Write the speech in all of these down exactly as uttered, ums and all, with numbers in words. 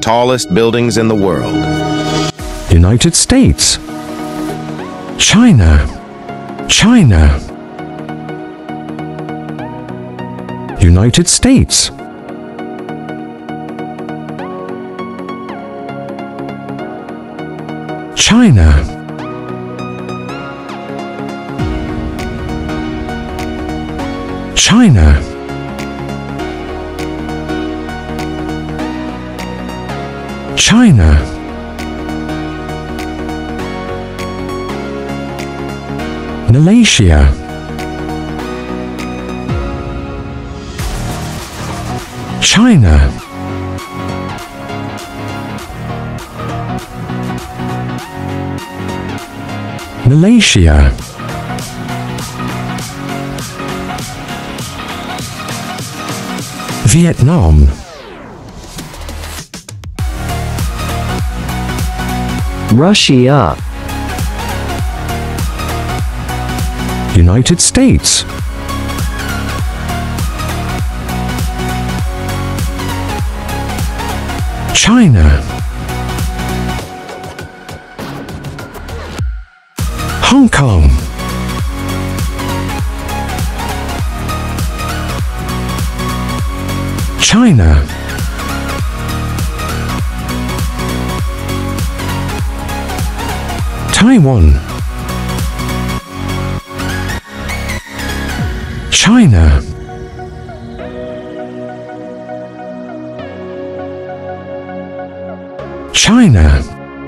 tallest buildings in the world? United States, China, China. United States, China, China, China, Malaysia, China, Malaysia, Vietnam, Russia, United States, China, Hong Kong, China, Taiwan, China, China,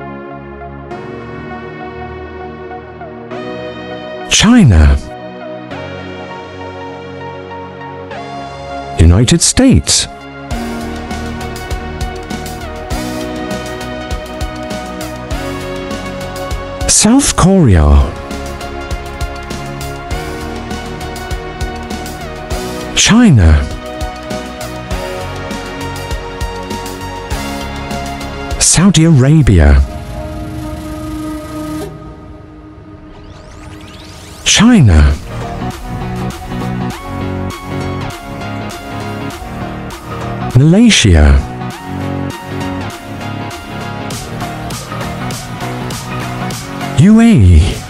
China, United States, South Korea, China, Saudi Arabia, China, Malaysia, U A E,